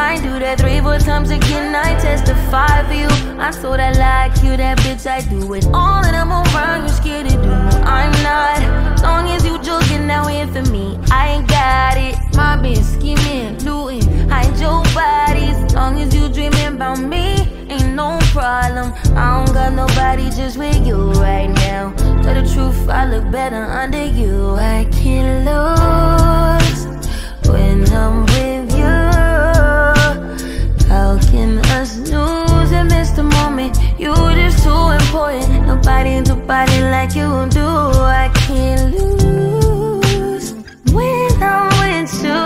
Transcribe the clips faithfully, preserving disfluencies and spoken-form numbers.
I do that three, four times again, I testify for you. I so that like you, that bitch, I do it all and I'm around, you scared to do. I'm not, long as you joking now in for me, I ain't got it. My bitch scheming, looting, hide your bodies. Long as you dreaming about me, ain't no problem. I don't got nobody just with you right now. Tell the truth, I look better under you. I can't lose when I'm with you. How can us lose and miss the moment? You just too important. Nobody do body like you do. I can't lose when I'm with you.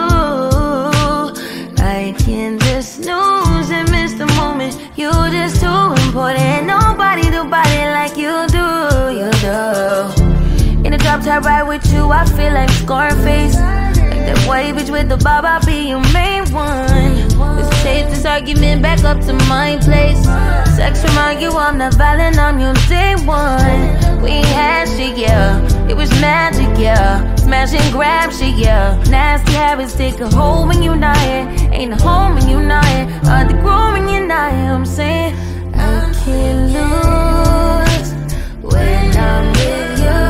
I can't just lose and miss the moment. You just too important. Nobody do body like you do. You do. In the drop top ride with you, I feel like Scarface. Like that white bitch with the bob, I'll be your main one. Let's take this argument back up to my place. Sex remind you I'm not violent, I'm your day one. We had shit, yeah, it was magic, yeah. Smash and grab shit, yeah. Nasty habits take a hold when you're not here. Ain't a home when you're not here. Hard to grow when you're not here. I'm saying I can't lose when I'm with you.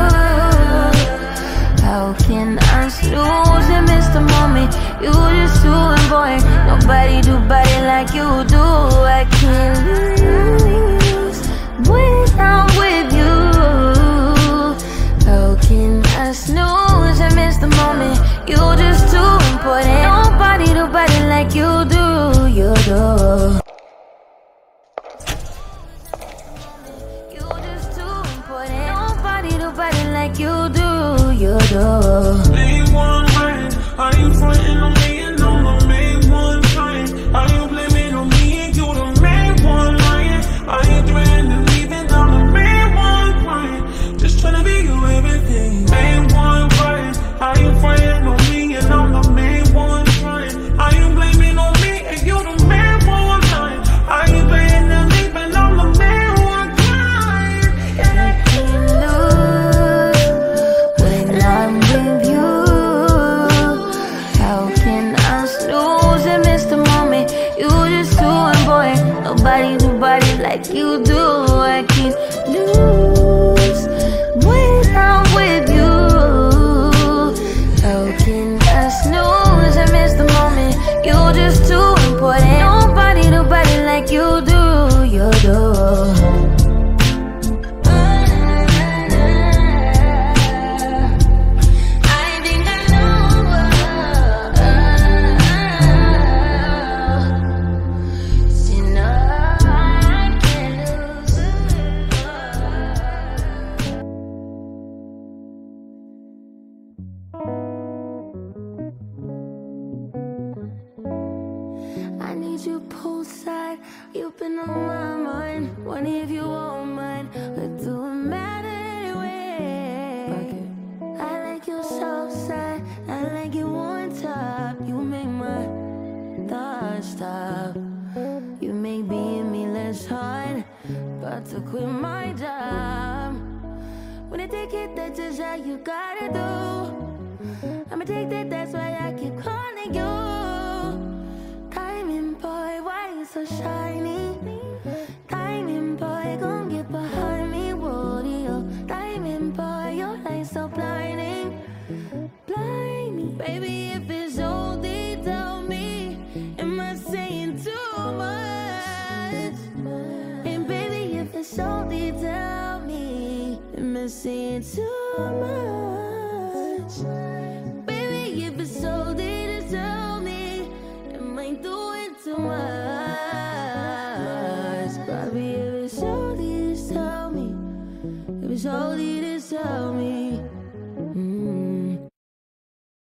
How can I lose and miss the moment? You just too important. Nobody do body like you do. I can't lose when I'm with you. How can I snooze and miss the moment? You just too important. Nobody do body like you do. You do. You just too important. Nobody do body like you do. You do. Main one lying, are you frontin' on me and I'm the main one trying? Are you blaming on me and you the main one lying? Are you threatening to leave and I'm the main one crying? Just tryna be you everything. Main one crying, are you frontin' on me and I'm the main one trying? Are you blaming on me and you the main one lying? Are you threatening to leave and I'm the main one crying? I can't lose when I'm with you. How can I snooze and miss the moment? You just too important. Nobody do body like you do. I can't lose when I'm with you. How can I snooze and miss the moment? You just too important. Nobody do body like you do. You do. I need you poolside, you've been on my mind. Wonder if you won't mind, we're doing matter anyway. I like your south side, I like it one top. You make my thoughts stop. You make being me less hard. About to quit my job. When I take it, that's just how you gotta do. I'm addicted, that's why I keep calling you. Diamond boy, why you so shiny? Diamond boy, gon' get behind me, rodeo. Diamond boy, your light so blinding, blinding. Baby, if it's O D, tell me, am I saying too much? And baby, if it's O D, tell me, am I saying too much? Baby, if it's O D, to tell me, am I doing too much?